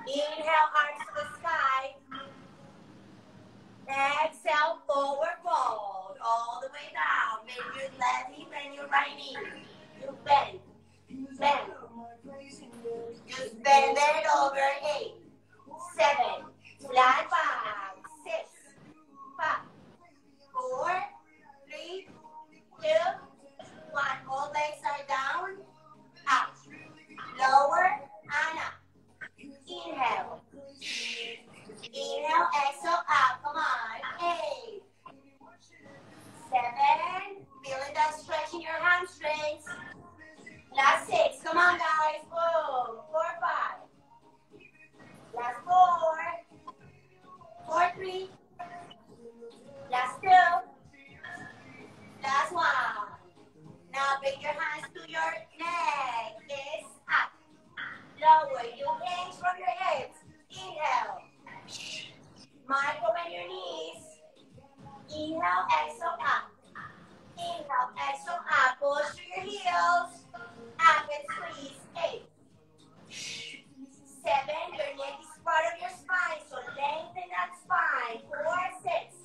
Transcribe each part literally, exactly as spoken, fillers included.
Inhale, arms to the sky. Exhale, forward fold. All the way down. Bend your left knee, bend your right knee. You bend. Bend. Just bend it over. Eight. Seven. Flat back. Six. Five. Four. Three. Two. One. All legs are down. Up. Lower and up. Inhale. Inhale, exhale, up. Come on. Eight. Seven. Feeling that stretch in your hamstrings. Last six. Come on, guys. Boom. Four, five. Last four. Four, three. Last two. Last one. Now bring your hands to your neck. It's up. Lower. You hinge from your hips. Inhale. Micro bend your knees. Inhale, exhale, up. Inhale, exhale, up. Push through your heels. Up and squeeze. Eight. Seven. Your neck is part of your spine, so lengthen that spine. Four, six.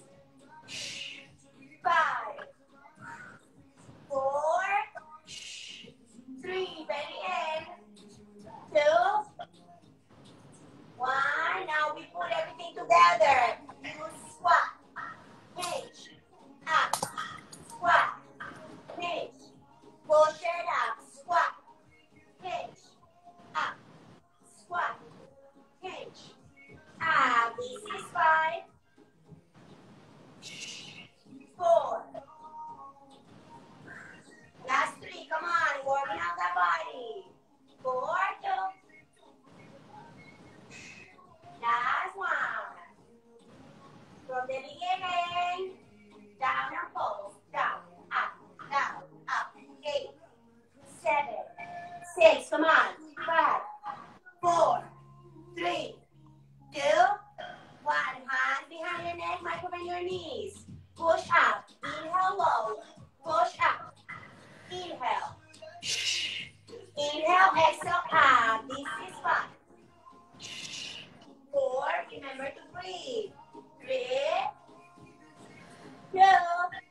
Five. Four. Three. Belly in. Two. One. Now we put everything together. You squat. Hinge. Up. Squat. Hinge. Push it up. Squat. Hinge. Up. Squat. Hinge. Up. This is five. Four. Last three. Come on. Warming up that body. Four. Two. Last one. From the beginning. Down and pulse. Down. Up. Down. Up. Eight. Seven. Six. Come on. Five. Four. Three. Two. One. Hands behind your neck. Micro bend your knees. Push up. Inhale low. Push up. Inhale. Inhale. Exhale. Up. This is five. Four. Remember to breathe. Three. Two.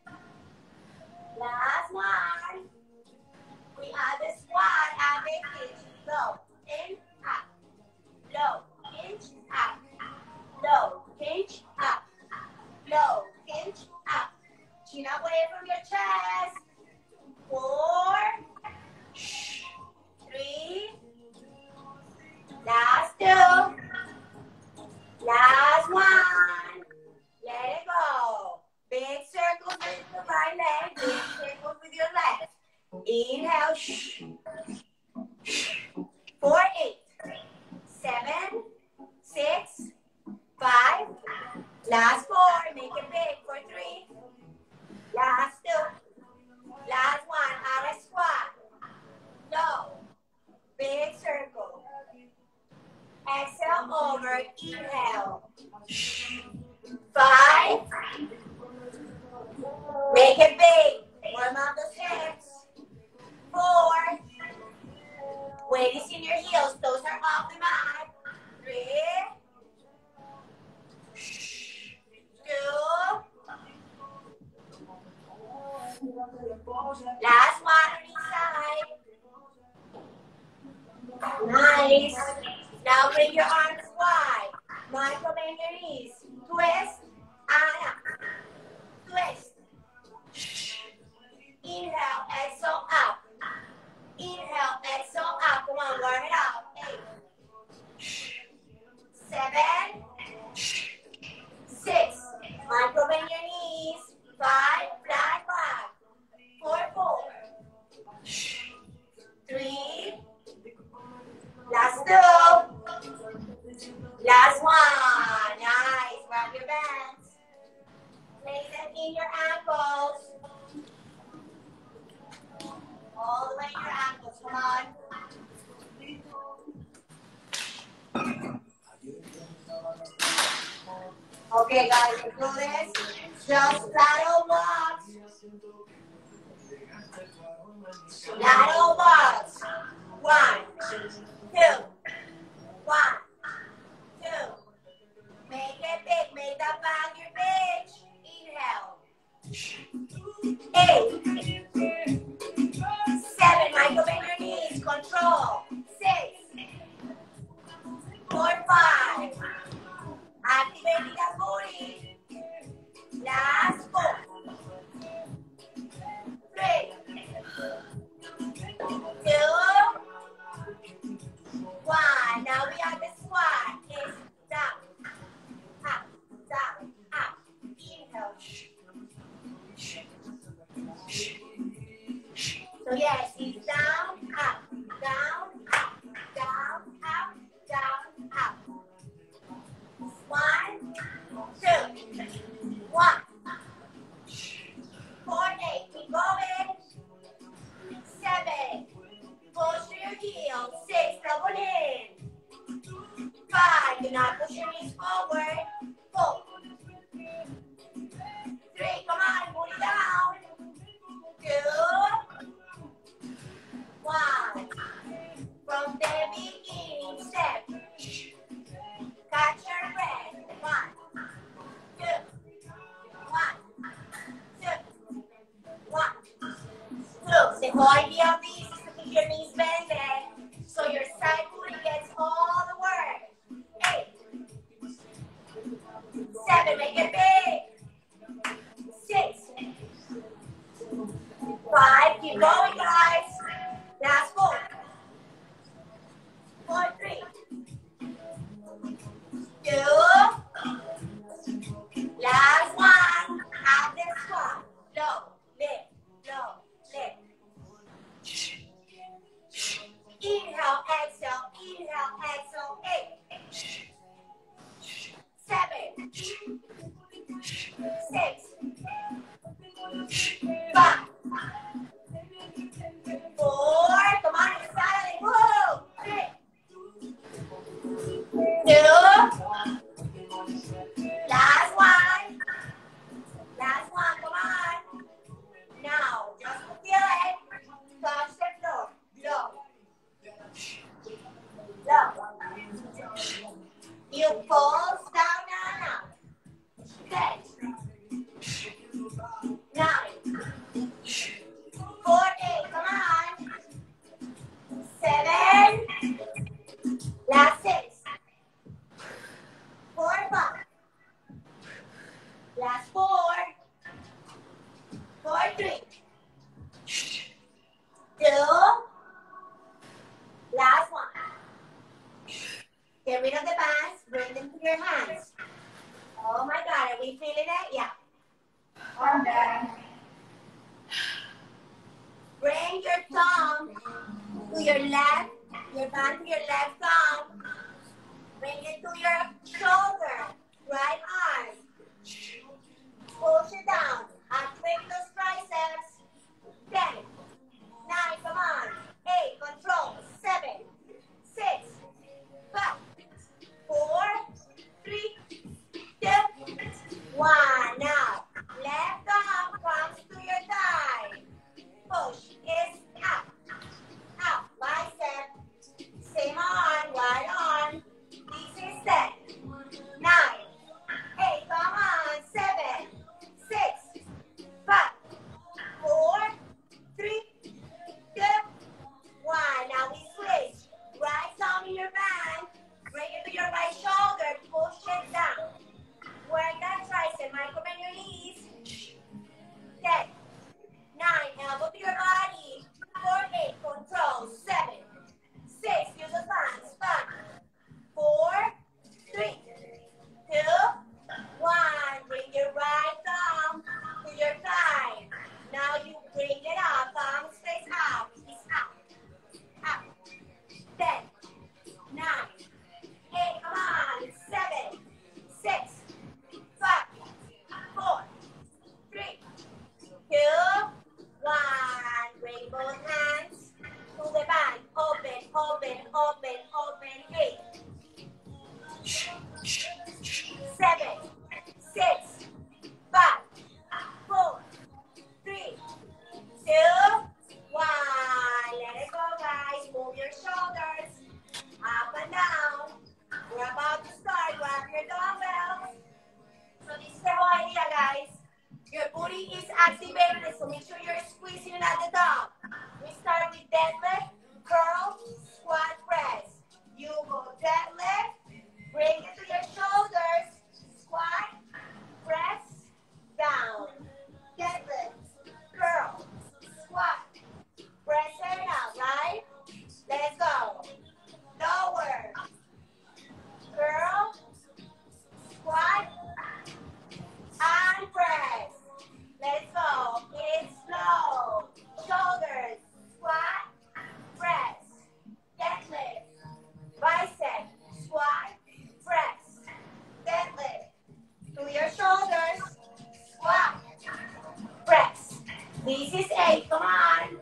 Last one. We add the squat. Add the hinge. Low. In. Up. Low. Hinge. Up. Low. Hinge. Up. Low. Hinge. Up. Chin away from your chest. Four. Three. Last two. Last one. Let it go. Big circles with the right leg. Big circles with your left. Inhale. Four, eight. Seven. Six. Five. Last four. Make it big for three. Last two. Last one. Out of squat. Low. Big circle. Exhale over. Inhale. Five. Make it big. Warm up the hips. Four. Weight is in your heels. Those are off the mat. Three. Two. Last one on each side. Nice. Now bring your arms wide. Micro bend your knees. Twist. And up. Twist. Inhale. Exhale up. Inhale. Exhale up. Come on. Warm it up. Eight. Seven. Six. Micro bend your knees. Five. Flat back. Four. Four. Three. Last two. Last one. Nice. Grab your bands. Place them in your ankles. All the way in your ankles. Come on. Okay, guys, let's do this. Just lateral walks. Lateral walks. One, two, one, Do not push your knees forward. Four. Three. Come on. Put it down. Two. One. From the beginning, step. Catch your breath. One. Two. One. Two. One. Two. The whole idea of this is to keep your knees bended so your side booty gets all the work. Eight. Seven. Make it big. Six. Five. Keep going, guys. Last four. Four, three. Two. Last one. Out the squat. Low, lift, low, lift. Inhale, exhale, inhale, exhale. Eight. Seven. Six. Five. Four. Come on, excited. Whoa. Three. Two. Last one. Last one. Come on. Now, just feel it. Touch the floor. Low. Low. You pulse down and up. Ten. Nine. Four, eight. Come on. Seven. Last six. Four, five. Last four. Four, three. Two. Last one. Get rid of the bands. Bring them to your hands. Oh my God, are we feeling it? Yeah. I'm done. Bring your thumb to your left, your band to your left thumb. Bring it to your shoulder, right arm. Push it down. Activate those triceps. Ten, nine, come on. Eight, control. Seven, six, five, four, three, two, one. Now, left arm comes to your thigh. Push is up, up, bicep. Same arm, right arm. This is ten, nine, eight, come on. Seven, six, five, four, three, two, one. Now we switch. Right thumb in your band. Bring it to your right shoulder. Push it down. Work that tricep. Micro bend your knees. Ten, nine. Elbow to your body. Four, eight. Control. Seven, six. Use the hands. Five, four, three, two, one. Bring your right thumb to your thigh. Now you bring it up. Thumb stays out. It's up. Up. Ten, nine, eight. Come on. Seven, six, five, four, three, two, one. Bring both hands to the band. Open, open, open, open. Eight, seven, six, five, four, three, two, one. Let it go, guys. Move your shoulders up and down. We're about to start. Grab your dumbbells. So this is the whole idea, guys. Your booty is activated, so make sure you're squeezing it at the top. We start with deadlift, curl, squat, press. You go deadlift, bring it to your shoulders, squat, press, down. Deadlift, curl, squat, press it out, right? Let's go. Lower, curl, squat, and press. Let's go. It's slow. Shoulders, squat, press, deadlift, bicep, squat, press, deadlift. To your shoulders, squat, press. This is eight. Come on.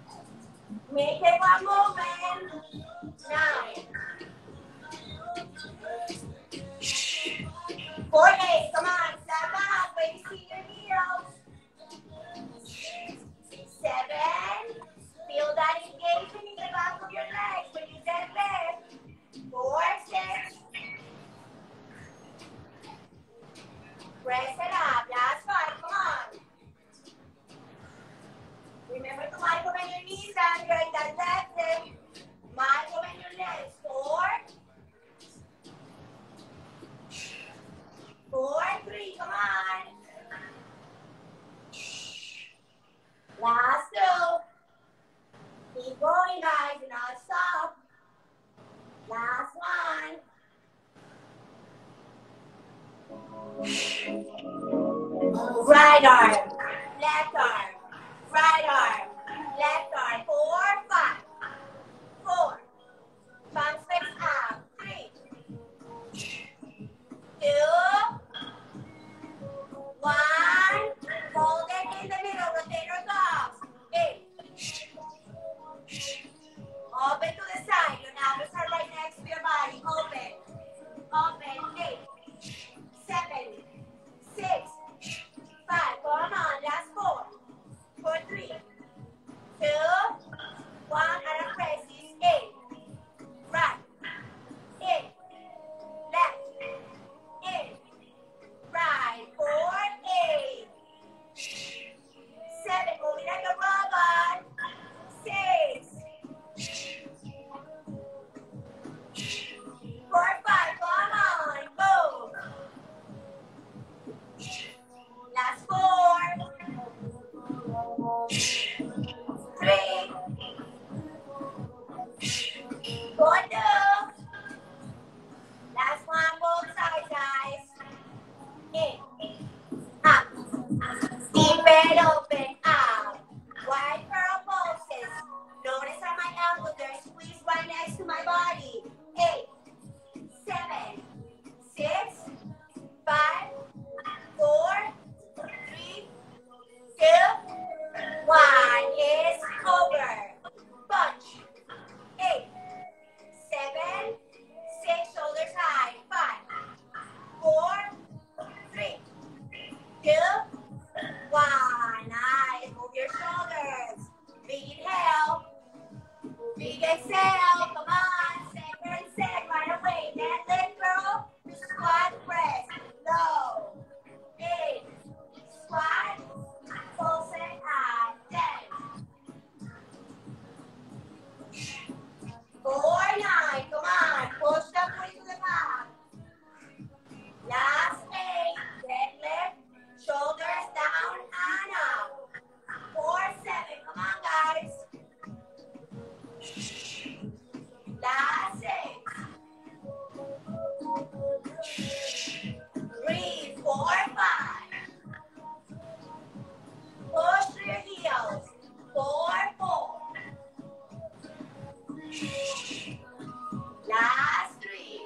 Make it one movement. Nine, arm, left arm, right arm, left arm. Four, five, four. Palms face up. Three, two, one. Hold it in the middle. Rotate your thumbs. Eight. Open to the side. Your elbows are right next to your body. Open. Open. Eight. Seven. Six. Five. Come on. Last four. Four, three. Two. One. And a press is eight. Right. Eight. Left. Eight. Right. Four. Eight. Seven. Moving like a robot. Six. Four, five, come on, go. Last four. Three. Four, two. Last one, both sides, guys. In. Up. Keep it open, up. Wide curl poses. Notice how my elbows are squeezed right next to my body. Eight. Seven, six, five, four, three, two, one. Is over. Punch. Eight, seven, six, shoulders high. Five, four, three, two, one. Nice. Move your shoulders. Big inhale. Big exhale. Come on. Center and set right away. That leg curl. Squat press. Low. Eight. Squat. Full set high. Ten. Four. Nine. Come on. Push the booty to the back. Last eight. Leg lift. Shoulders down and up. Four. Seven. Come on, guys. Last six. Breathe. Four, five. Push through your heels. Four, four. Last three.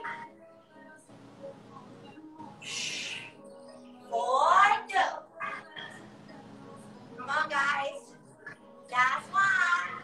Four, two. Come on, guys. Last one.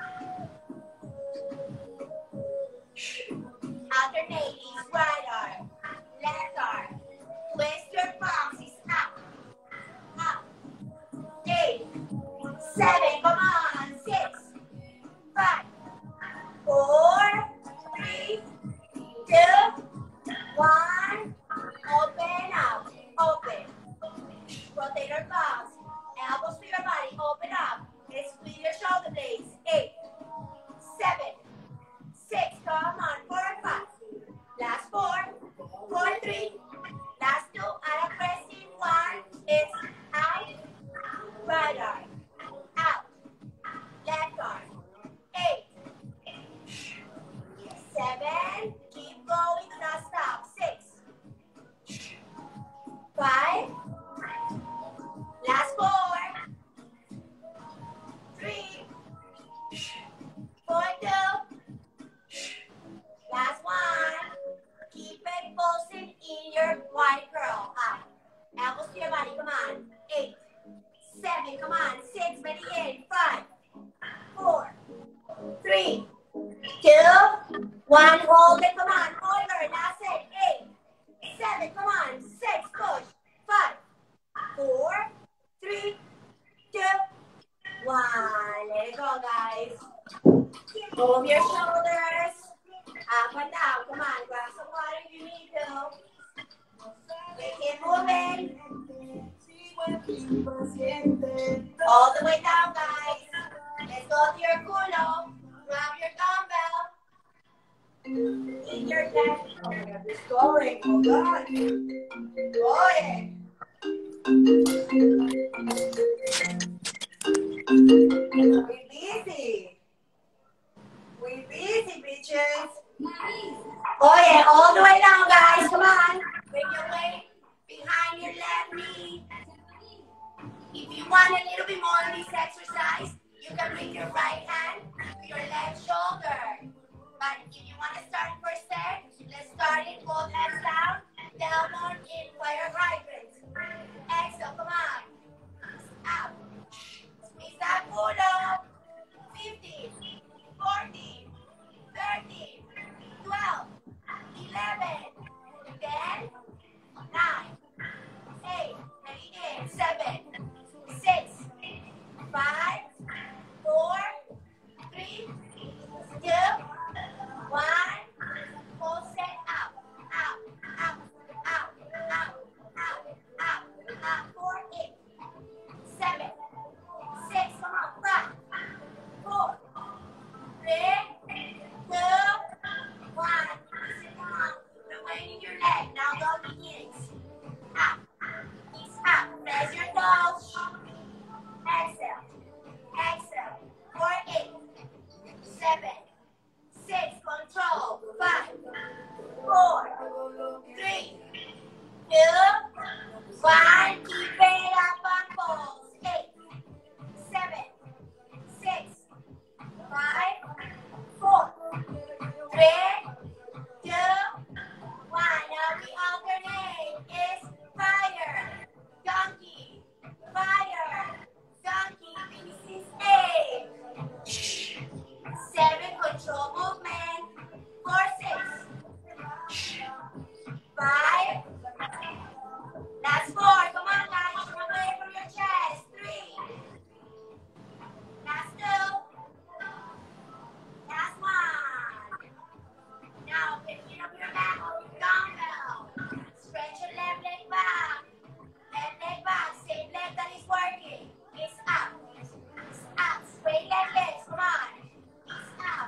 Alternating right arm, left arm. Twist your palms. It's up, up. Eight, seven. Come on. Six, five, four, three, two, one. Open up. Open. Rotate your palms. Elbows to your body. Open up. Squeeze your shoulder blades. Eight, seven, six. Come on. Four and five. Last four. Four, three. Last two. And a pressing one. It's out. Right arm. Out. Left arm. Eight. Seven. Keep going. Do not stop. Six. Five. Last four. Three. Four, two. Last one. Keep it pulsing in your wide curl. Up. Elbows to your body. Come on. Eight. Seven. Come on. Six. Ready in. Five. Four. Three. Two. One. Hold it. Come on. Over. Last it. Eight. Seven. Come on. Six. Push. Five. Four. Three. Two. One. Let it go, guys. Move your shoulders. Up and down. Come on. Grab some water if you need to. Keep it moving. All the way down, guys. Let's go to your culo. Grab your dumbbell. In your neck. Oh my God, it's going. Oh God. Go ahead. We busy. We busy, bitches. Oh yeah, all the way down, guys. Come on. Bring your weight behind your left knee. want a little bit more of this exercise, you can bring your right hand to your left shoulder. But if you want to start first set, let's start it both hands down, elbow in fire hydrant. Exhale, come on. Out. Squeeze that pull-up. fifteen, fourteen, thirteen, twelve, eleven, ten, nine, eight, seven, six, five, four, three, two, one. Full set out, out, out, out, out, out, out, out. Four, eight, seven, six, come on, five, four, three, two, one. Sit down. You're weighting your leg. Now go to knees. Out. Knees out. Press your toes. Exhale. Exhale. Four, eight, seven, six. Control. Five, four, three, two, one. Keep it up on poles. Eight, seven, six, five, four, three, two, one. Now we alternate. Is fire, donkey, fire, donkey. This is eight. Seven, control movement. Four, six, five. That's four. Come on, guys. Run away from your chest. Three. That's two. That's one. Now, picking up your back on your dumbbell. Stretch your left leg back. Left leg back. Same leg that is working. It's up. It's up. Straight leg legs. Come on. It's up.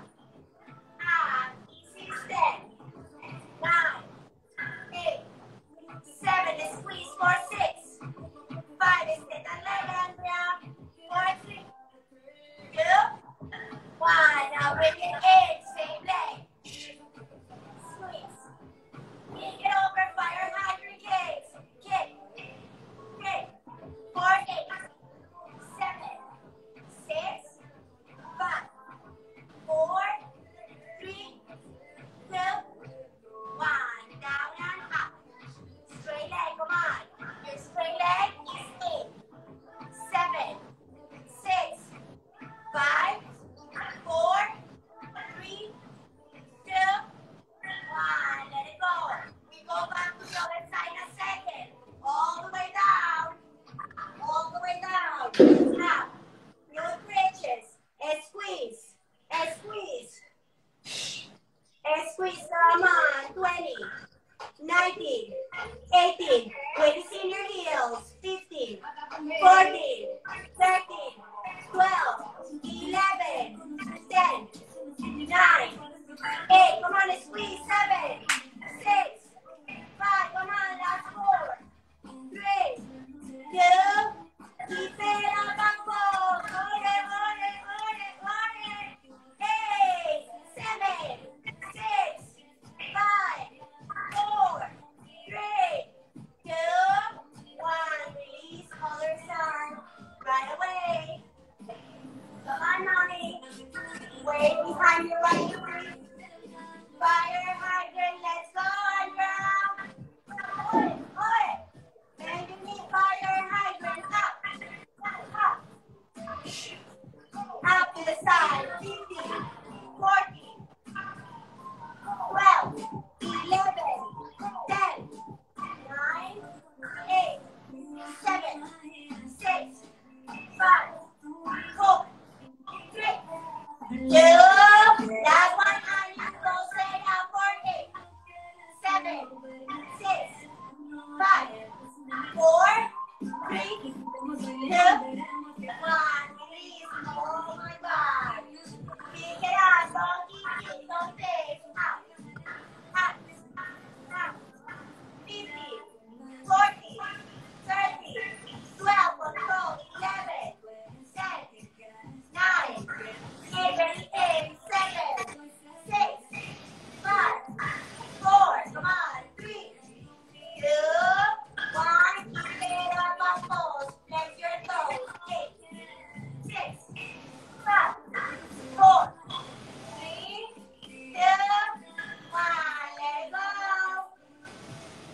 Up. Easy step. Nine. Eight. Seven. Let's squeeze. Four, six. Five. Extend that leg, Andrea. Four, three. Two. One. Now bring it in. Same leg. Squeeze. Kick it over. Fire hydrant kicks. Kick. Kick. Four, eight. Seven. Six. Five. Four. Three. Two. One. Down and up. Straight leg. Come on. Your straight leg is eight. Seven. Six. Five. Four. Three. Two. One. Let it go. We go back to the other side in a second. All the way down. All the way down. Up. Good bridges. And squeeze. And squeeze. And squeeze. Come on. twenty. nineteen. eighteen. Weight is in your heels. fifteen. fourteen. thirteen. twelve. eleven. ten. nine. eight. Come on and squeeze. seven. six. five. Come on. Last four. three. two. Keep it up and four. Hold it, hold it, hold it, hold it. eight. seven. six. five. four. three. two. one. Release. Color sun. Right away. Come on, mommy. Way behind your right. Fire hydrant.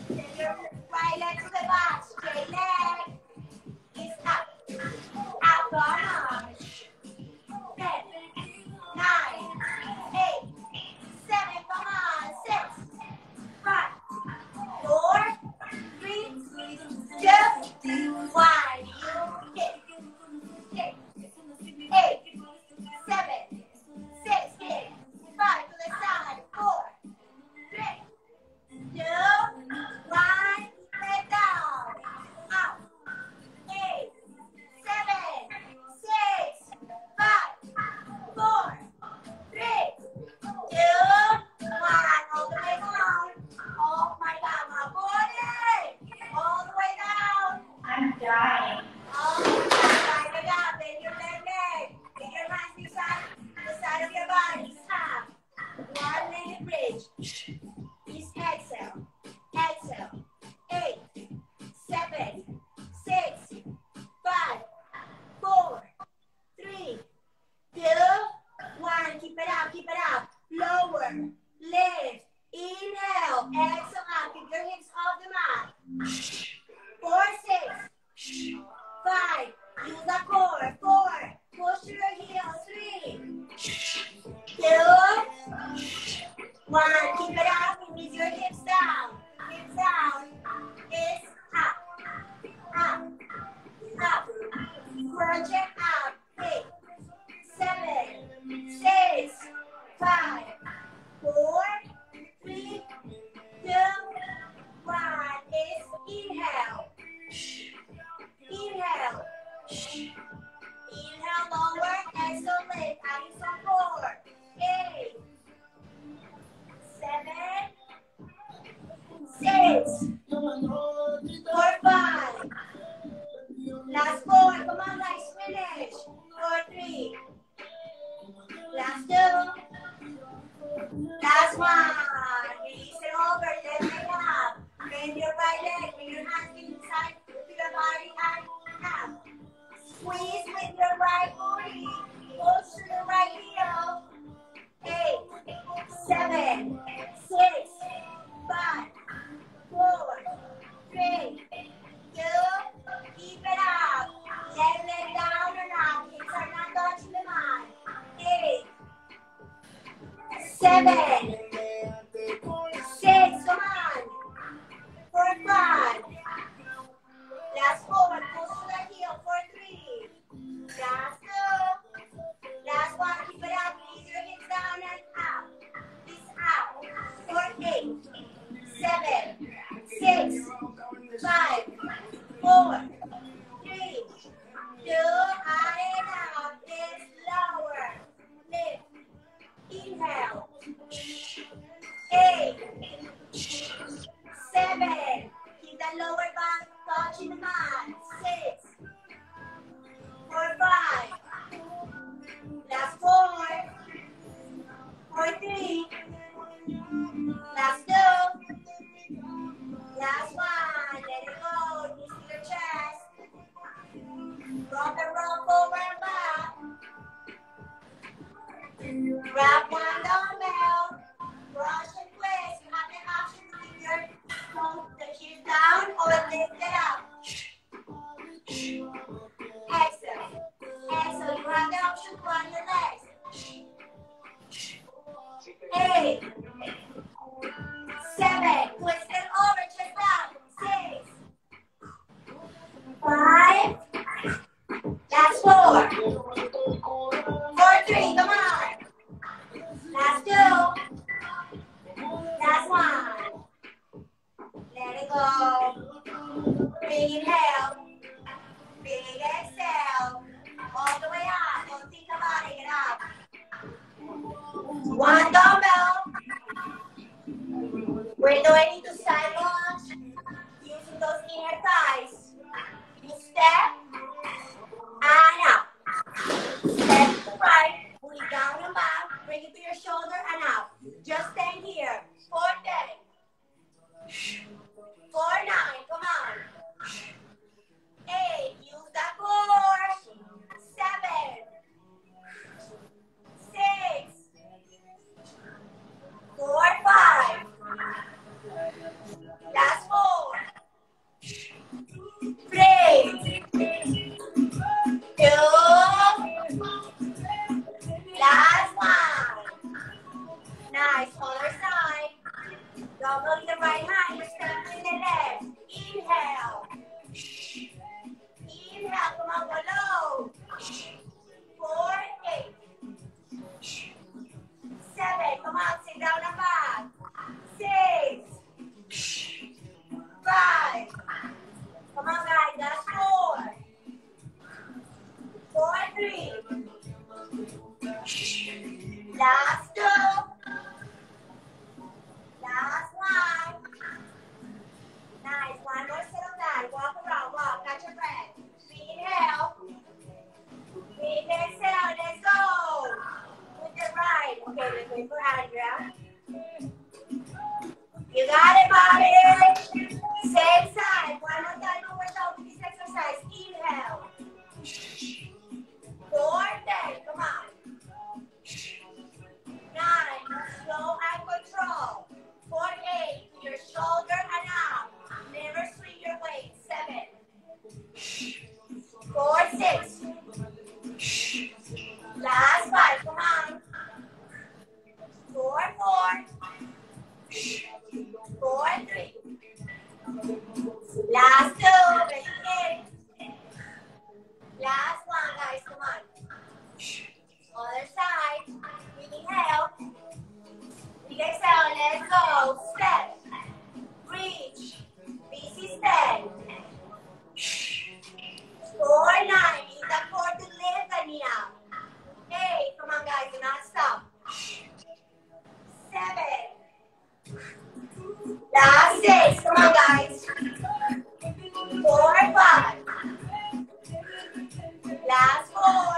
Send your right leg to the box. Straight leg is up. Out, come on. Ten, nine, eight, seven, come on. Six, five, four, three, two, one. You hit. Hit. Eight, seven, six, hit. Five to the side. Four, three, two, one. Let down. Out. Eight, seven, six, five, four, three, two, one. All the way down. Oh my God, my body. All the way down. I'm dying. Oh my God, my God. Bend your leg, leg. Get your hands beside the side of your body. Stop. One minute bridge. Please exhale. Exhale. Eight, seven, six, five, four, three, two, one. Keep it up, keep it up. Lower, lift, inhale, exhale out. Keep your hips off the mat. Four, six, five. Use the core. Four. Push to your heels. Three, two, one. Keep it up. Release your hips down. Hips down. It's up, up, up. Crunch it up. Eight, seven, six, five, four, three, two, one. It's inhale. Inhale. Inhale lower. Exhale lift. Adding some four. Eight, seven, six, four, five. Last four. Come on, guys. Finish. Four, three. Last two. Last one. Release it over. Lift it up. Bend your right leg. Bring your hands inside to your body and up. Squeeze with your right booty. Push to the right heel. Eight, seven, six, five, four, three, two. Keep it up. Leg, leg down and up. Hips are not touching the mat. Eight, seven, six, come on. Four, five. Last four. Push to the heel. Four, three. Last two. Last one. Keep it up. Release your hips down and up. This out. Four, eight, seven, six, five, four, three, two, and out. It's lower. Lift. Inhale. Eight, seven. Keep that lower back touching the mat. Six, four, five. Last four. Four, three. Last two. Last one. Let it go. Knees to your chest. Rock and roll forward and back. Grab one dumbbell. Brush and twist. You have the option to keep your toes, the heels down or lift it up. Exhale. Exhale. You have the option to run your legs. Eight. Seven. Twist it over. Chest out. Six. Five. Last four. Four, three. Come on. Last two. Last one. Let it go. Big inhale. Big exhale. All the way up. Don't think about it. Get up. One dumbbell. We're doing it to side lunge. Using those inner thighs. You step and up. Step to the right. Pull it down and back. Bring it to your shoulder and up. Just stand here. Four, ten. Four, nine. Come on. Eight. Use that core. Seven. Six. Four, five. Last four. Double in the right hand, you're stepping in the left. Inhale. Inhale, come on, go low. Four, eight. Seven, come on, sit down and back. Six. Five. Come on, guys, that's four. Four, three. Last two. Last one. Nice. One more set of that. Walk around. Walk. Catch your breath. Inhale. Big exhale. Let's go. With the right. Okay, let's wait for Andrea. You got it, Bobby. Same side. One more time. One more time with this exercise. Inhale. Four, ten. Come on. Nine. Slow and control. Four, eight. Your shoulder and arm. Never swing your weight. Seven. Four, six. Last five. Come on. Four, four. Four, three. Last two. Very good. Last one, guys. Come on. Other side. Inhale. Big exhale. Let's go. Step. Reach. Busy step. Four, nine. Use the core to lift the knee up. Eight. Come on, guys. Do not stop. Seven. Last six. Come on, guys. Four, five. Last four.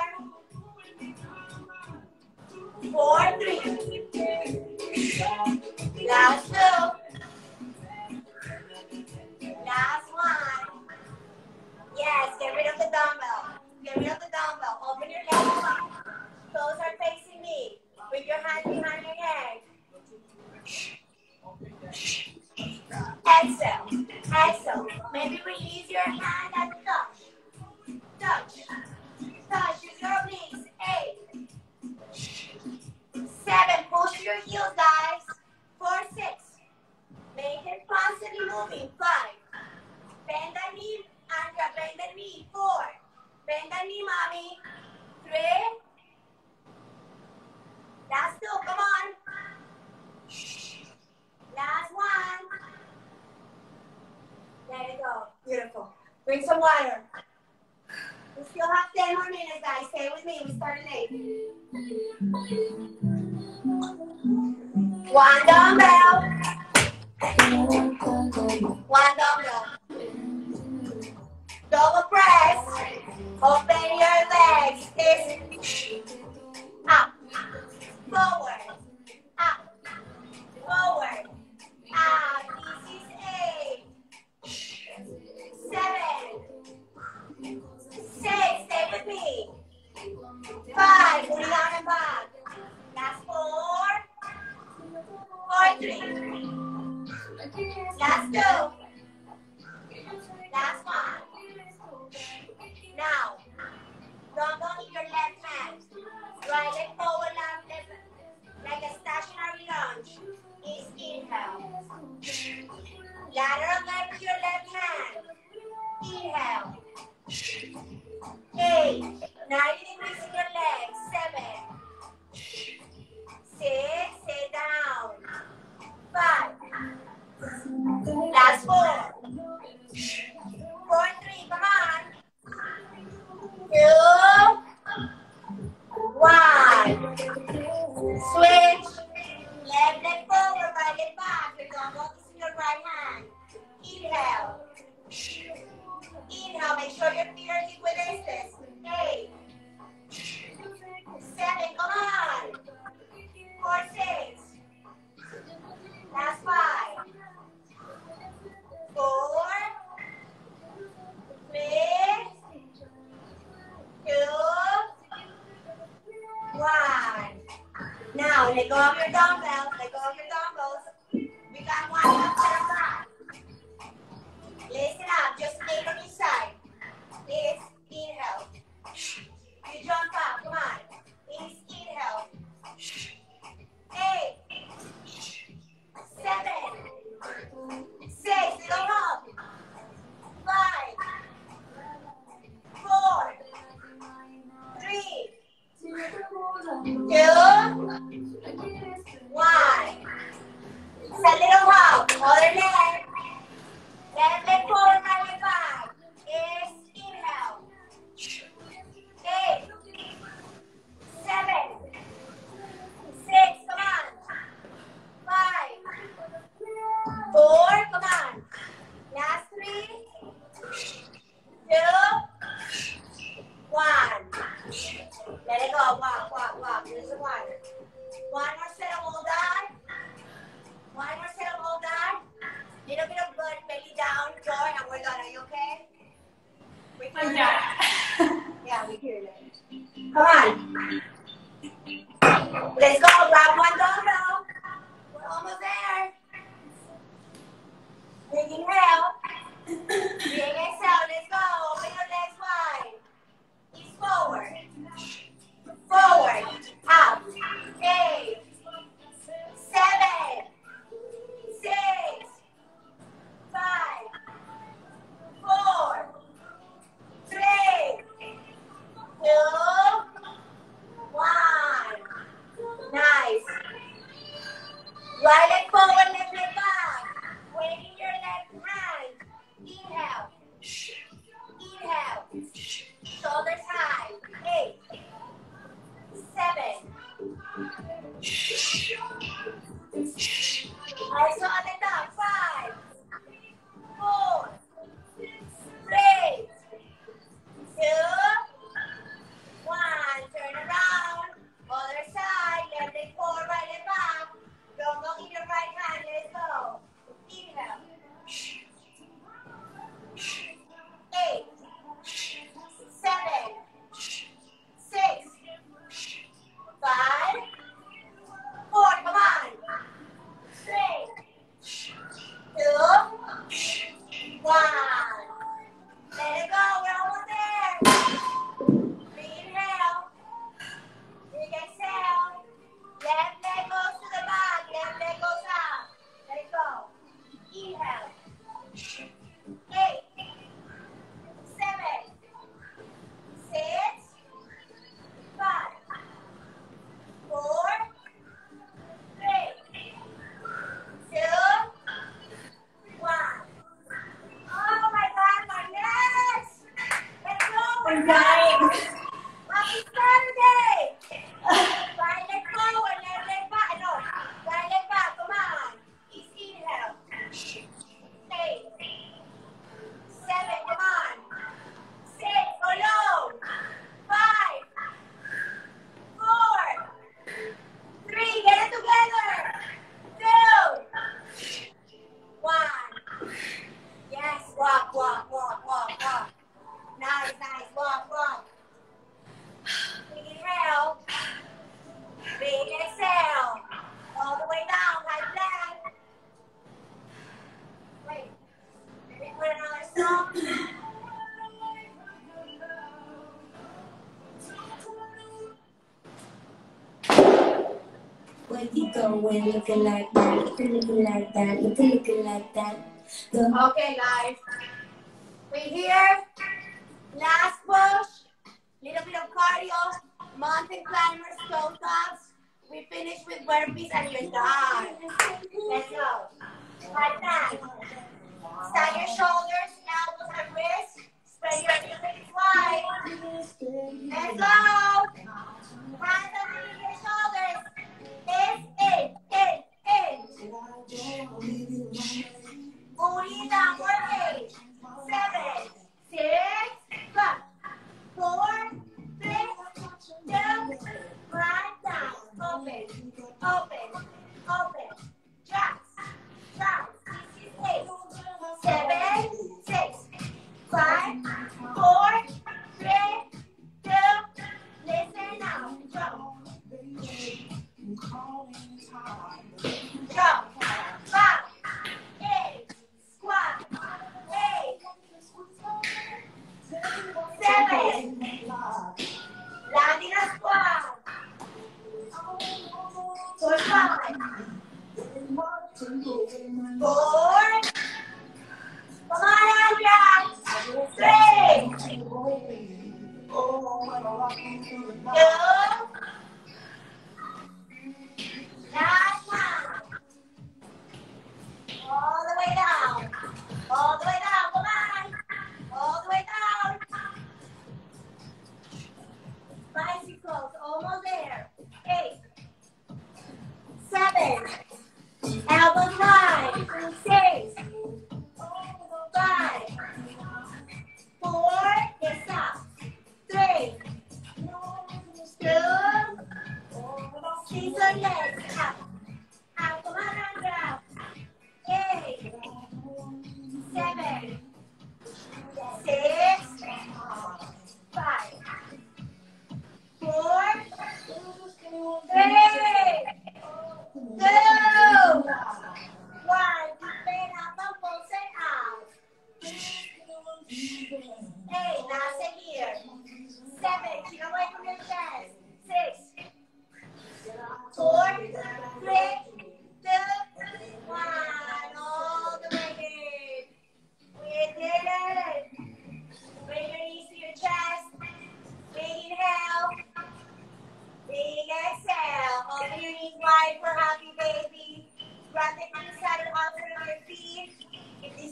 Four, three. Last two. Last one. Yes, get rid of the dumbbell. Get rid of the dumbbell. Open your legs up. Toes are facing me. Bring your hands behind your head. Exhale. Exhale. Maybe release your hand and touch. Touch. Touch. Use your obliques. Eight. Seven. Push your heels, guys. Four, six. Make it constantly moving. Five. Bend the knee. Andrea, bend the knee. Four. Bend the knee, mommy. Three. Last two. Come on. Last one. Let it go. Beautiful. Bring some water. We still have ten more minutes, guys. Stay with me. We started late. One dumbbell. One dumbbell. Double press. Open your legs. This. Up. Forward. Up. Forward. Out. This is eight. Seven. Six. Stay with me. Five. Put it on and back. Last four. Four, three. Last two. Last one. Now, dumbbell in your left hand. Right leg forward, left leg, like a stationary lunge. Is inhale. Lateral leg to your left hand. Inhale. Eight. ninety degrees in your legs. Seven. Six. Stay down. Five. Last four. Four, three. Come on. Two. One. Switch. Left leg forward, right leg back. Your dumbbell is in your right hand. Inhale. Inhale. Make sure your feet are equidistant. Eight. Seven. Come on. Four, six. Last five. Four. Three. Two. One. Now, let go of your dumbbells. Let go of your dumbbells. We got one left set of back. Listen up. Just eight on each side. This. Inhale. You jump up. Come on. This. Inhale. Eight. Seven. four, come on. Last three, two, one. Let it go, walk, walk, walk. Here's the one. One more set of hold on. One more set of hold on. Little bit of blood, belly down, joy, and we're done. Are you okay? We can yeah, we hear you. Come on. Let's go. Grab one dumbbell. We're almost there. Big inhale. Big exhale. Let's go. Open your legs wide. Ease forward. Forward. Up. Eight. Seven. Six. Five. Four. Three. Two. One. Nice. Right leg forward, left leg back. Waving your left hand. Inhale. Inhale. Shoulders high. Eight. Seven. Also on the top. Five. Four. Three. Two. One. Turn around. Other side. Left leg forward, right leg back. Don't look in your right hand. Let's go. Inhale. Eight. Seven. Six. Five. Four. Come on. Three. Two. One. Let it go. We're almost there. Big inhale. Big exhale. Left leg goes to the back. Left leg goes up. Let it go. Inhale. Eight. Seven. Six. Five. Four. Three. Two. One. Oh my God, my legs! Let's go. We're dying. Happy Saturday. Right leg forward, left leg back. No, right leg back. Come on. Easy inhale. Eight. Seven. Come on. Six. Go low. Five. Four. Three. Get it together. Two. One. Yes. Walk, walk, walk, walk, walk. Nice, nice. Walk, walk. Big inhale. Big exhale. All the way down, high plank. Wait. Let me put another song. Where you going looking like that, looking, looking like that, looking, looking like that. The Okay, guys. We here. Last push. Little bit of cardio. Mountain climbers, toe taps. We finish with burpees and you're done. Let's go. Like that. Stand your shoulders, elbows and wrists. Spread your legs wide. Let's go. Hands underneath your shoulders. In, in, in, in. Booty downward eight. Seven. Six. Five. Four. Three. Two. Right down. Open. Open. Open. Drops. Drops. Eight. Seven. Six. Five. Four. Three. Two. Listen now. Jump. Jump. Five. Eight. Squat.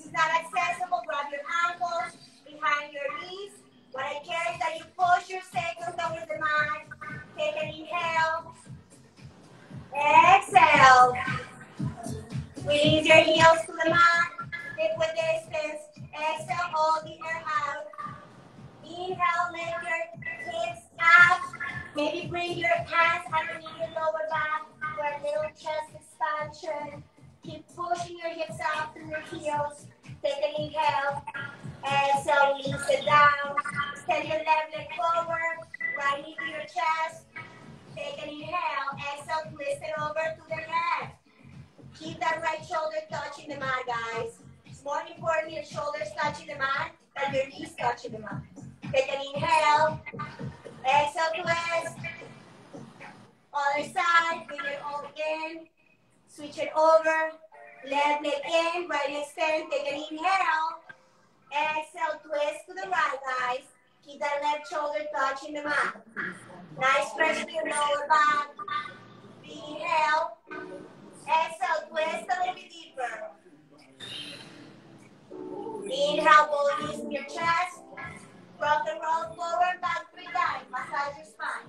is not accessible, grab your ankles behind your knees. What I care is that you push your sacrum towards the mat. Take an inhale. Exhale. Release your heels to the mat. Hip width distance. Exhale, hold the air out. Inhale, lift your hips up. Maybe bring your hands underneath your lower back for a little chest expansion. Keep pushing your hips up through your heels. Take an inhale. Exhale, release it down. Extend your left leg forward. Right knee to your chest. Take an inhale. Exhale, twist it over to the left. Keep that right shoulder touching the mat, guys. It's more important your shoulders touching the mat than your knees touching the mat. Take an inhale. Exhale, twist. Other side. Bring it all in. Switch it over. Left leg in. Right leg extend. Take an inhale. Exhale, twist to the right, guys. Keep that left shoulder touching the mat. Nice pressure to your lower back. Inhale. Exhale, twist a little bit deeper. Inhale, both knees in your chest. Rock and roll forward, back three times. Massage your spine.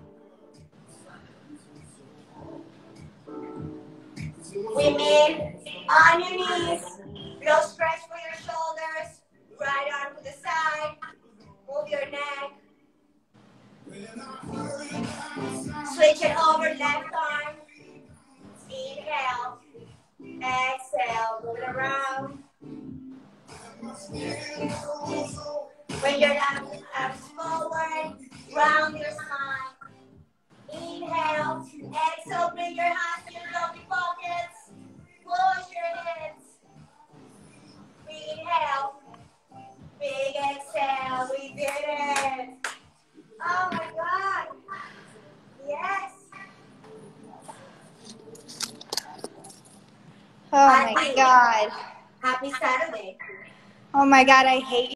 Women, on your knees. Little stretch for your shoulders. Right arm to the side. Move your neck. Switch it over, left arm. Inhale. Exhale. Move it around. Bring your arms forward. Round your spine. Inhale. Exhale. Bring your hands to your lovely pockets. Push your hips. Inhale. Big exhale. We did it. Oh my God. Yes. Oh my God. Happy Saturday. Oh my God, I hate